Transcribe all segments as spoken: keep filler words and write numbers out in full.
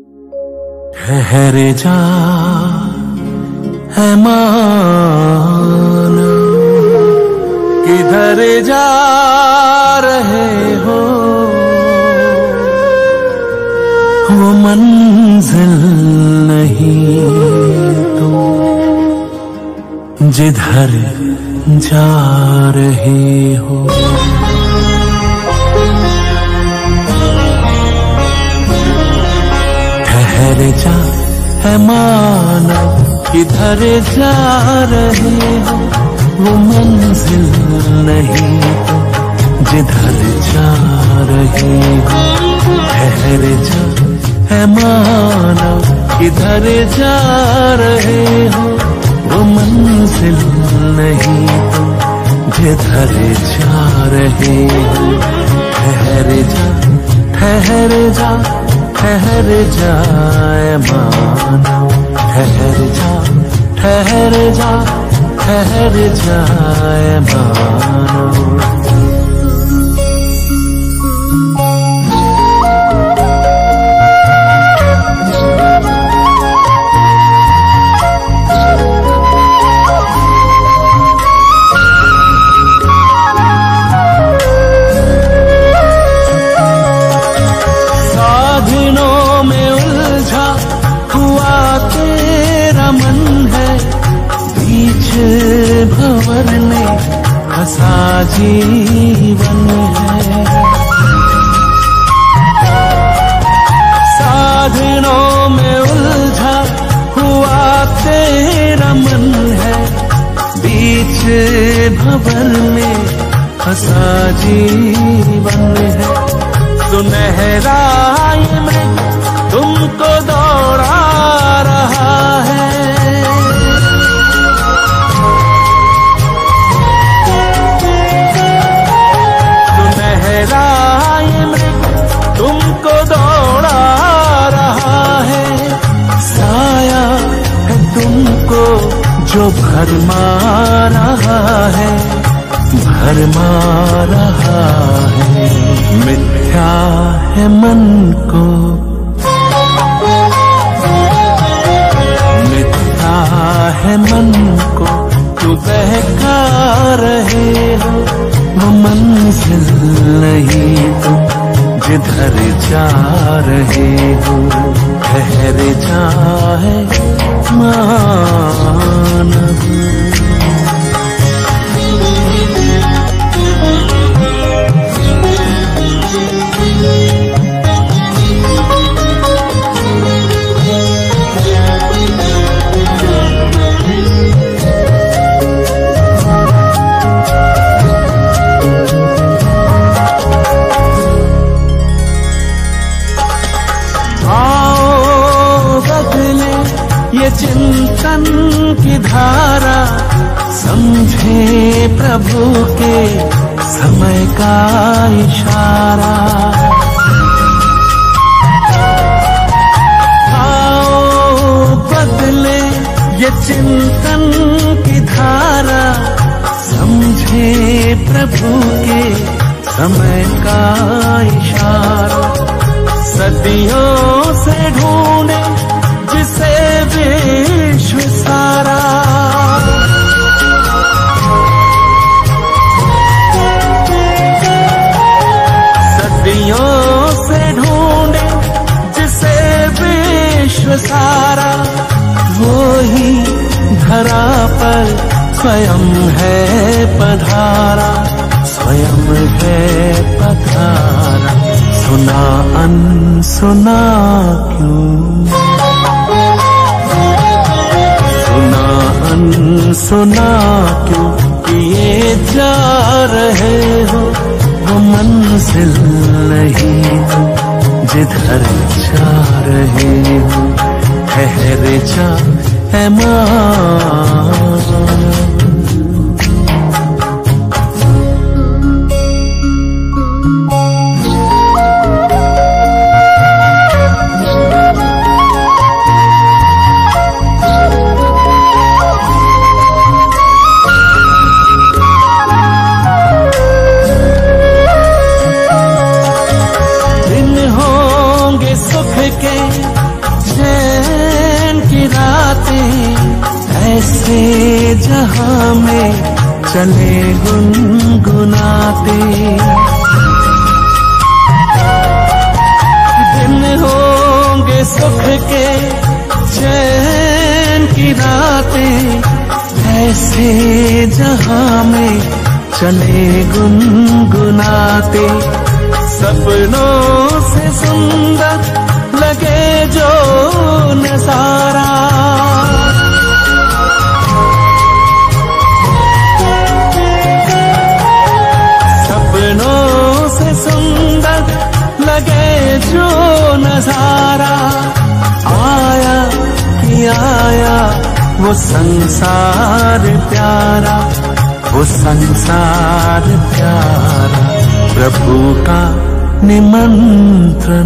ठहर जा है माना, किधर जा रहे हो, वो मंजिल नहीं तो जिधर जा रहे हो। ठहर जा है माना, किधर जा रहे हो, वो मंजिल नहीं तो जिधर जा रहे हो। ठहर जा है माना, किधर जा रहे हो, वो मंजिल नहीं तो जिधर जा रहे हो। ठहर जा ठहर जा ठहर जाए माना, ठहर जा ठहर जा ठहर जाए माना। भंवर में फंसा जीवन है, साधनों में उलझा हुआ तेरा मन है। बीच भंवर में फंसा जीवन है। सुनहरा ये मृग तुमको दौड़ा रहा है, तुमको दौड़ा रहा है। साया है तुमको जो भरमा रहा है, भरमा रहा है। मिथ्या है मन को, मिथ्या है मन को तू बहका रहे हो, वो मंजिल नहीं तो जिधर जा रहे हो। ठहर जा है मानव, ये चिंतन की धारा, समझे प्रभु के समय का इशारा। आओ बदले ये चिंतन की धारा, समझे प्रभु के समय का इशारा। सदियों से ढूंढे जिसे विश्व सारा, सदियों से ढूंढे जिसे विश्व सारा। वो ही धरा पर स्वयं है पधारा, स्वयं है पधारा। सुना अनसुना क्यों, सुना क्यों किए जा रहे हो, वो मंजिल नहीं तो जिधर जा रहे हो। ठहर जा है मां, जहां में चले गुनगुनाते। दिन होंगे सुख के चैन की रातें, ऐसे जहां में चले गुनगुनाते। सपनों से सुंदर लगे जो नजारा, सपनों से सुंदर लगे जो नजारा, आया कि आया वो संसार प्यारा, वो संसार प्यारा। प्रभु का निमंत्रण,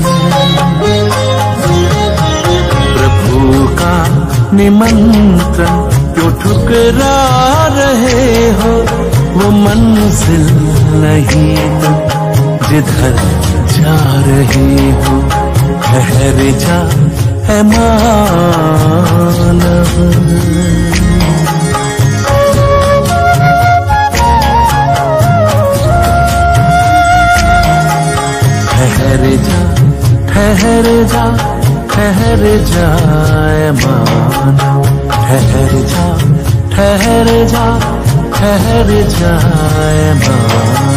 प्रभु का निमंत्रण, क्यों ठुकरा रहे हो? वो मंजिल नहीं तो जिधर जा रहे हो। ठहर जा है मानव, ठहर जा ठहर जा ठहर जाए मानव, ठहर जा ठहर जा ठहर जाए मानव।